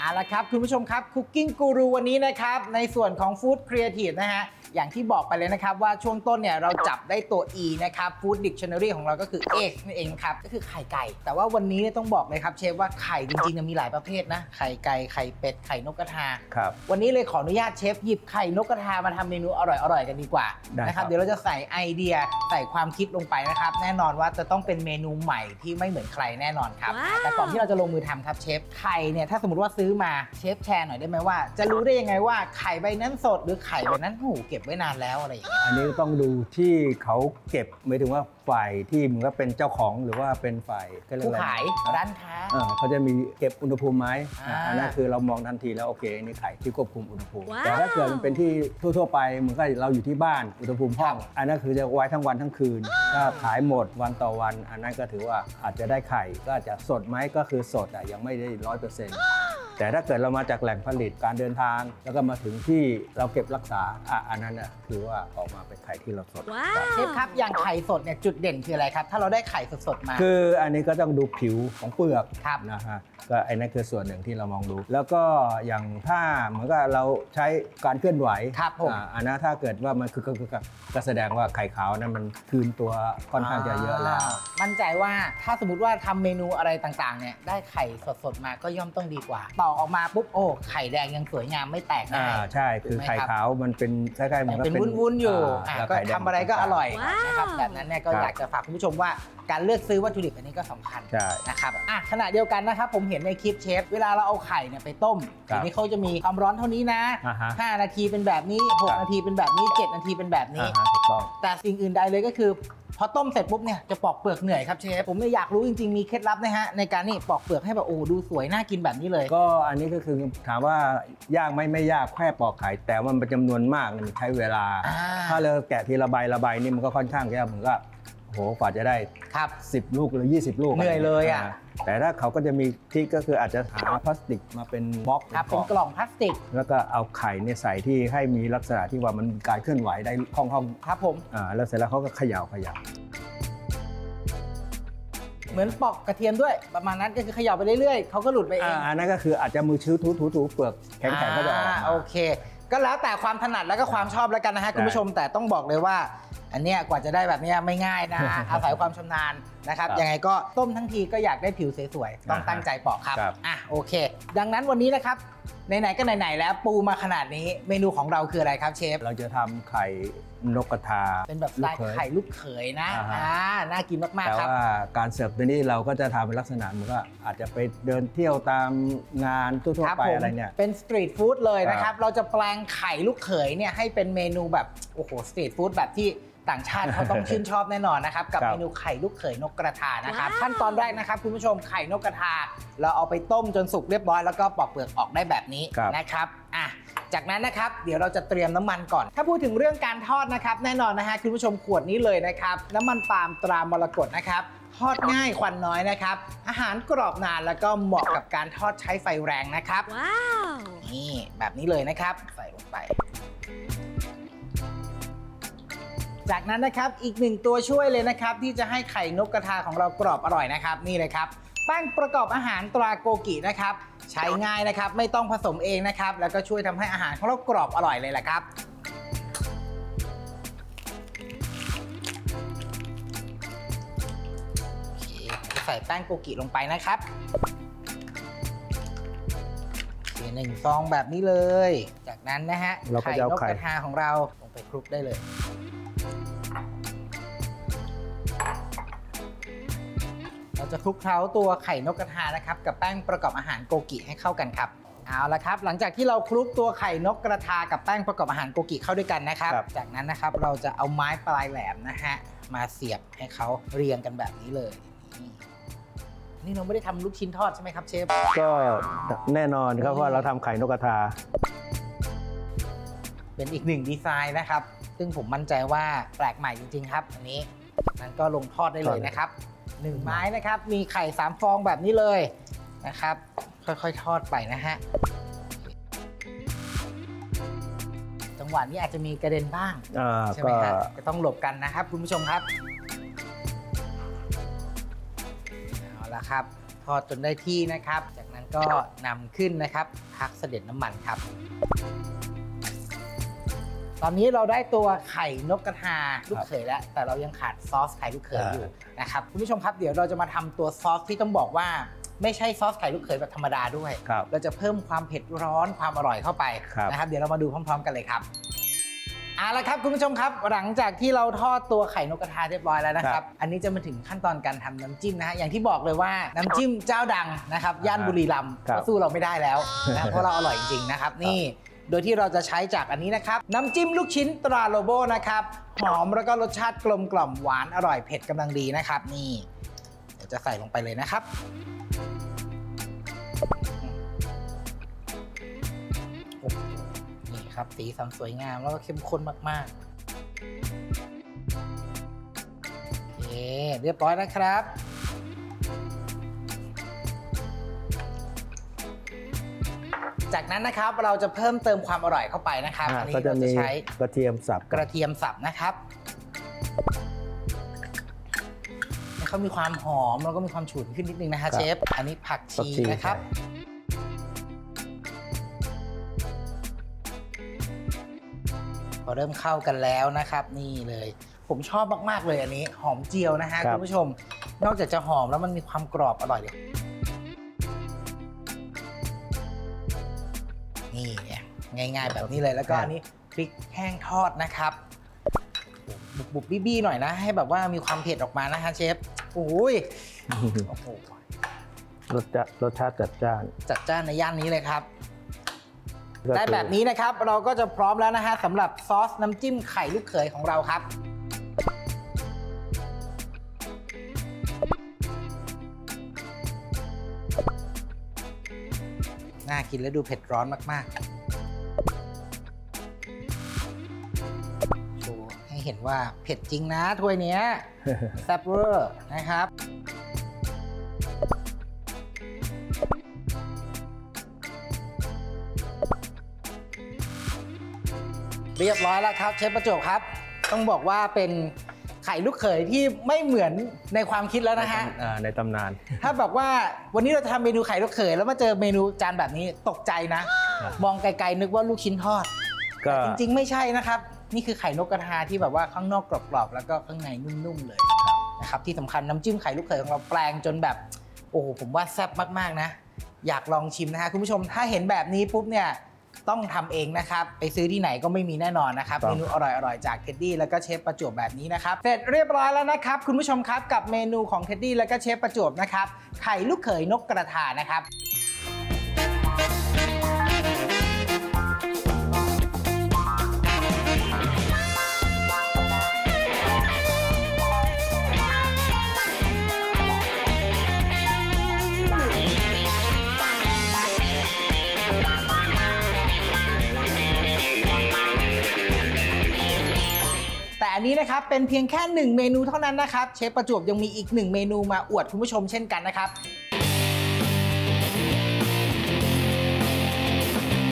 เอาละครับคุณผู้ชมครับคุกกิ้งกูรูวันนี้นะครับในส่วนของฟู้ดครีเอทีฟนะฮะอย่างที่บอกไปเลยนะครับว่าช่วงต้นเนี่ยเราจับได้ตัว E นะครับ Food Dictionary ของเราก็คือ egg นั่นเองครับก็คือไข่ไก่แต่ว่าวันนี้เนี่ยต้องบอกเลยครับเชฟว่าไข่จริงๆมีหลายประเภทนะไข่ไก่ไข่เป็ดไข่นกกระทาครับวันนี้เลยขออนุญาตเชฟหยิบไข่นกกระทามาทำเมนูอร่อยๆกันดีกว่านะครับเดี๋ยวเราจะใส่ไอเดียใส่ความคิดลงไปนะครับแน่นอนว่าจะต้องเป็นเมนูใหม่ที่ไม่เหมือนใครแน่นอนครับแต่ก่อนที่เราจะลงมือทำครับเชฟไข่เนี่ยถ้าสมมติว่าซื้อมาเชฟแชร์หน่อยได้ไหมว่าจะรู้ได้ยังไงว่าไข่ใบนั้นสดหรือไข่ใบนั้นเก็บไว้นานแล้วอะไรอย่างเงี้ยอันนี้ต้องดูที่เขาเก็บหมายถึงว่าฝ่ายที่เหมือนกับเป็นเจ้าของหรือว่าเป็นฝ่ายผู้ขายร้านค้าเขาจะมีเก็บอุณหภูมิไหมอันนั้นคือเรามองทันทีแล้วโอเคนี่ไข่ที่ควบคุมอุณหภูมิแต่ถ้าเกิดมันเป็นที่ทั่วๆไปเหมือนกับเราอยู่ที่บ้านอุณหภูมิห้องอันนั้นคือจะไว้ทั้งวันทั้งคืนถ้าขายหมดวันต่อวันอันนั้นก็ถือว่าอาจจะได้ไข่ก็อาจจะสดไหมก็คือสดแต่ยังไม่ได้100%แต่ถ้าเกิดเรามาจากแหล่งผลิตการเดินทางแล้วก็มาถึงที่เราเก็บรักษาอันนั้นน่ะคือว่าออกมาเป็นไข่ที่เราสดเชฟครับอย่างไข่สดเนี่ยจุดเด่นคืออะไรครับถ้าเราได้ไข่สดๆมาคืออันนี้ก็ต้องดูผิวของเปลือกครับนะฮะก็อันนั้นคือส่วนหนึ่งที่เรามองดูแล้วก็อย่างถ้าเหมือนกับเราใช้การเคลื่อนไหวครับผมอันนั้นถ้าเกิดว่ามันคือก็แสดงว่าไข่ขาวนั้นมันคืนตัวค่อนข้างจะเยอะแล้วมั่นใจว่าถ้าสมมติว่าทำเมนูอะไรต่างๆเนี่ยได้ไข่สดๆมาก็ย่อมต้องดีกว่าต่อออกมาปุ๊บโอ้ไข่แดงยังสวยงามไม่แตกใช่คือไข่ขาวมันเป็นคล้ายๆเหมือนเป็นวุ้นๆอยู่ก็ทำอะไรก็อร่อยนะครับแบบนั้นเนี่ยก็อยากจะฝากคุณผู้ชมว่าการเลือกซื้อวัตถุดิบอันนี้ก็สำคัญนะครับขณะเดียวกันนะครับผมเห็นในคลิปเชฟเวลาเราเอาไข่เนี่ยไปต้มทีนี้เขาจะมีความร้อนเท่านี้นะ5 นาทีเป็นแบบนี้6 นาทีเป็นแบบนี้7 นาทีเป็นแบบนี้แต่สิ่งอื่นใดเลยก็คือพอต้มเสร็จปุ๊บเนี่ยจะปอกเปลือกเหนื่อยครับเชฟผมไม่อยากรู้จริงๆมีเคล็ดลับนะฮะในการนี่ปอกเปลือกให้แบบโอ้ดูสวยน่ากินแบบนี้เลยก็อันนี้ก็คือถามว่ายากไหมไม่ยากแค่ปอกไข่แต่ว่ามันเป็นจำนวนมากมันใช้เวลาถ้าเราแกะทีละใบนี่มันก็ค่อนข้างยากเหมือนกับโหกว่าจะได้ครับ 10 ลูกหรือ20 ลูกเหนื่อยเลยแต่ถ้าเขาก็จะมีที่ก็คืออาจจะหาพลาสติกมาเป็นบล็อกเป็นกล่องพลาสติกแล้วก็เอาไข่เนี่ยใส่ที่ให้มีลักษณะที่ว่ามันการเคลื่อนไหวได้คล่องครับผมแล้วเสร็จแล้วเขาก็เขย่าเหมือนปอกกระเทียมด้วยประมาณนั้นก็คือเขย่าไปเรื่อยๆเขาก็หลุดไปเองอันนั้นก็คืออาจจะมือชื้อถูเปลือกแข็งๆก็จะออกมาโอเคก็แล้วแต่ความถนัดแล้วก็ความชอบแล้วกันนะฮะคุณผู้ชมแต่ต้องบอกเลยว่าอันเนี้ยกว่าจะได้แบบนี้ไม่ง่ายนะ อาศัยความชำนาญนะครับยังไงก็ต้มทั้งทีก็อยากได้ผิวสวยๆต้องตั้งใจปอกครับโอเคดังนั้นวันนี้นะครับไหนๆก็ไหนๆแล้วปูมาขนาดนี้เมนูของเราคืออะไรครับเชฟเราจะทำไข่นกกระทาเป็นแบบสไตล์ไข่ลูกเขยนะน่ากินมากๆครับแต่ว่าการเสิร์ฟตัวนี้เราก็จะทำเป็นลักษณะเหมือนก็อาจจะไปเดินเที่ยวตามงานทั่วๆไปอะไรเนี่ยเป็นสตรีทฟู้ดเลยนะครับเราจะแปลงไข่ลูกเขยเนี่ยให้เป็นเมนูแบบโอ้โหสตรีทฟู้ดแบบที่ต่างชาติเขาต้องชื่นชอบแน่นอนนะครับกับเมนูไข่ลูกเขยนกกระทานะครับขั้นตอนแรกนะครับคุณผู้ชมไข่นกกระทาเราเอาไปต้มจนสุกเรียบร้อยแล้วก็ปอกเปลือกออกได้แบบนี้นะครับจากนั้นนะครับเดี๋ยวเราจะเตรียมน้ำมันก่อนถ้าพูดถึงเรื่องการทอดนะครับแน่นอนนะฮะคุณผู้ชมขวดนี้เลยนะครับน้ำมันปาล์มตรามรกตนะครับทอดง่ายควันน้อยนะครับอาหารกรอบนานแล้วก็เหมาะกับการทอดใช้ไฟแรงนะครับว้าวนี่แบบนี้เลยนะครับใส่ลงไปจากนั้นนะครับอีกหนึ่งตัวช่วยเลยนะครับที่จะให้ไข่นกกระทาของเรากรอบอร่อยนะครับนี่เลยครับแป้งประกอบอาหารตราโกกินะครับใช้ง่ายนะครับไม่ต้องผสมเองนะครับแล้วก็ช่วยทำให้อาหารของเรากรอบอร่อยเลยแหละครับใส่แป้งโกกิลงไปนะครับ1 ซองแบบนี้เลยจากนั้นนะฮะไข่นกกระทาของเราลงไปคลุกได้เลยเราจะคลุกเคล้าตัวไข่นกกระทานะครับกับแป้งประกอบอาหารโกกิให้เข้ากันครับเอาละครับหลังจากที่เราคลุกตัวไข่นกกระทากับแป้งประกอบอาหารโกกิเข้าด้วยกันนะครับจากนั้นนะครับเราจะเอาไม้ปลายแหลมนะฮะมาเสียบให้เขาเรียงกันแบบนี้เลยนี่เราไม่ได้ทำลูกชิ้นทอดใช่ไหมครับเชฟก็แน่นอนครับว่าเราทำไข่นกกระทาเป็นอีกหนึ่งดีไซน์นะครับซึ่งผมมั่นใจว่าแปลกใหม่จริงๆครับอันนี้นั้นก็ลงทอดได้เลยนะครับ1 ไม้นะครับมีไข่3 ฟองแบบนี้เลยนะครับค่อยๆทอดไปนะฮะจังหวะนี้อาจจะมีกระเด็นบ้างใช่ไหมครับจะต้องหลบกันนะครับคุณผู้ชมครับเอาละครับทอดจนได้ที่นะครับจากนั้นก็นำขึ้นนะครับพักเสด็จน้ำมันครับตอนนี้เราได้ตัวไข่นกกระทาลูกเขยแล้วแต่เรายังขาดซอสไข่ลูกเขยอยู่นะครับคุณผู้ชมครับเดี๋ยวเราจะมาทำตัวซอสที่ต้องบอกว่าไม่ใช่ซอสไข่ลูกเขยแบบธรรมดาด้วยเราจะเพิ่มความเผ็ดร้อนความอร่อยเข้าไปนะครับเดี๋ยวเรามาดูพร้อมๆกันเลยครับเอาละครับคุณผู้ชมครับหลังจากที่เราทอดตัวไข่นกกระทาเรียบร้อยแล้วนะครับอันนี้จะมาถึงขั้นตอนการทำน้ำจิ้มนะฮะอย่างที่บอกเลยว่าน้ำจิ้มเจ้าดังนะครับย่านบุรีรัมย์ก็สู้เราไม่ได้แล้วนะเพราะเราอร่อยจริงๆนะครับนี่โดยที่เราจะใช้จากอันนี้นะครับน้ำจิ้มลูกชิ้นตราโลโบนะครับหอมแล้วก็รสชาติกลมกล่อมหวานอร่อยเผ็ดกำลังดีนะครับนี่เดี๋ยวจะใส่ลงไปเลยนะครับนี่ครับสีสันสวยงามแล้วก็เข้มข้นมากๆโอเคเรียบร้อยนะครับจากนั้นนะครับเราจะเพิ่มเติมความอร่อยเข้าไปนะครับอันนี้เราจะใช้กระเทียมสับนะครับให้เขามีความหอมแล้วก็มีความฉุนขึ้นนิดนึงนะฮะเชฟอันนี้ผักชีนะครับพอเริ่มเข้ากันแล้วนะครับนี่เลยผมชอบมากๆเลยอันนี้หอมเจียวนะฮะคุณผู้ชมนอกจากจะหอมแล้วมันมีความกรอบอร่อยเลยนี่ง่ายๆแบบนี้เลยแล้วก็อันนี้พริกแห้งทอดนะครับบุบบี้ๆหน่อยนะให้แบบว่ามีความเผ็ดออกมานะฮะเชฟโอ้ยโอ้โหรสชาติจัดจ้านในย่านนี้เลยครับได้แบบนี้นะครับเราก็จะพร้อมแล้วนะฮะสำหรับซอสน้ำจิ้มไข่ลูกเขยของเราครับน่ากินและดูเผ็ดร้อนมากๆโชว์ให้เห็นว่าเผ็ดจริงนะถ้วยนี้แซ่บเวอร์นะครับเรียบร้อยแล้วครับเชฟประจวบครับต้องบอกว่าเป็นไข่ลูกเขยที่ไม่เหมือนในความคิดแล้วนะฮะในตำนานถ้าบอกว่าวันนี้เราจะทำเมนูไข่ลูกเขยแล้วมาเจอเมนูจานแบบนี้ตกใจนะมองไกลๆนึกว่าลูกชิ้นทอดจริงๆไม่ใช่นะครับนี่คือไข่นกกระทาที่แบบว่าข้างนอกกรอบๆแล้วก็ข้างในนุ่มๆเลยนะครับที่สำคัญน้ำจิ้มไข่ลูกเขยของเราแปลงจนแบบโอ้โหผมว่าแซ่บมากๆนะอยากลองชิมนะฮะคุณผู้ชมถ้าเห็นแบบนี้ปุ๊บเนี่ยต้องทำเองนะครับไปซื้อที่ไหนก็ไม่มีแน่นอนนะครับเมนูอร่อยๆจากเท็ดดี้แล้วก็เชฟประจวบแบบนี้นะครับเสร็จเรียบร้อยแล้วนะครับคุณผู้ชมครับกับเมนูของเท็ดดี้แล้วก็เชฟประจวบนะครับไข่ลูกเขยนกกระทานะครับแต่อันนี้นะครับเป็นเพียงแค่1เมนูเท่านั้นนะครับเชฟประจวบยังมีอีก1เมนูมาอวดคุณผู้ชมเช่นกันนะครับ